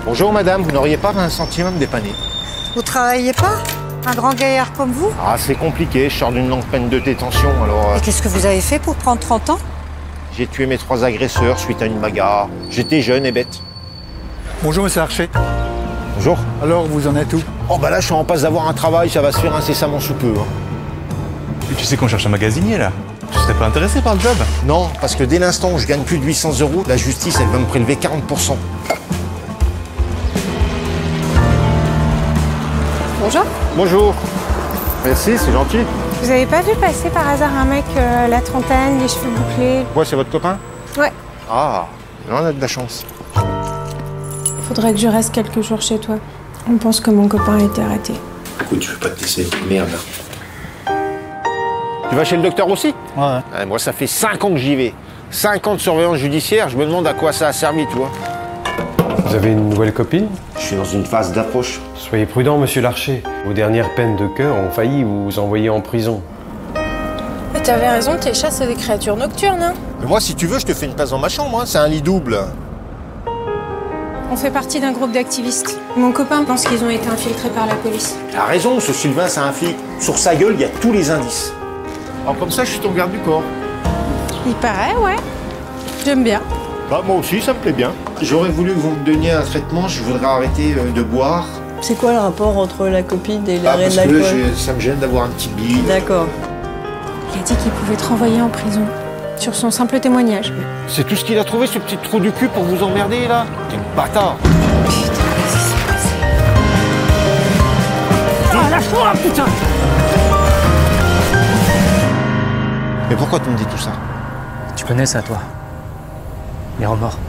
Bonjour madame, vous n'auriez pas 20 centimes à me dépanner? Vous travaillez pas? Un grand gaillard comme vous? Ah, c'est compliqué, je sors d'une longue peine de détention, alors... Et qu'est-ce que vous avez fait pour prendre 30 ans? J'ai tué mes 3 agresseurs suite à une bagarre. J'étais jeune et bête. Bonjour, monsieur Archer. Bonjour. Alors, vous en êtes où? Oh bah là, je suis en passe d'avoir un travail, ça va se faire incessamment sous peu. Et tu sais qu'on cherche un magasinier, là. Tu serais pas intéressé par le job? Non, parce que dès l'instant où je gagne plus de 800 €, la justice, elle va me prélever 40%. Bonjour. Bonjour. Merci, c'est gentil. Vous avez pas vu passer par hasard un mec, la trentaine, les cheveux bouclés? Quoi, c'est votre copain? Ouais. Ah, là, on a de la chance. Faudrait que je reste quelques jours chez toi. On pense que mon copain a été arrêté. Écoute, tu veux pas te laisser. Merde. Tu vas chez le docteur aussi? Ouais. Moi, ça fait 5 ans que j'y vais. 5 ans de surveillance judiciaire, je me demande à quoi ça a servi, tu vois. Vous avez une nouvelle copine? Je suis dans une phase d'approche. Soyez prudent, monsieur Larcher. Vos dernières peines de cœur ont failli vous envoyer en prison. Mais t'avais raison, tes chats, c'est des créatures nocturnes, hein. Mais moi, si tu veux, je te fais une place dans ma chambre, hein. C'est un lit double. On fait partie d'un groupe d'activistes. Mon copain pense qu'ils ont été infiltrés par la police. T'as raison, ce Sylvain, c'est un flic. Sur sa gueule, il y a tous les indices. Alors comme ça, je suis ton garde du corps. Il paraît, ouais. J'aime bien. Bah, moi aussi, ça me plaît bien. J'aurais voulu que vous me donniez un traitement, je voudrais arrêter de boire. C'est quoi le rapport entre la copine et l'arrêt Parce de que l'alcool? ça me gêne d'avoir un petit bide. D'accord. Il a dit qu'il pouvait te renvoyer en prison. Sur son simple témoignage. C'est tout ce qu'il a trouvé, ce petit trou du cul pour vous emmerder, là? T'es une bâtard. Ah, lâche-moi, putain! Mais pourquoi tu me dis tout ça? Tu connais ça, toi? Les remords.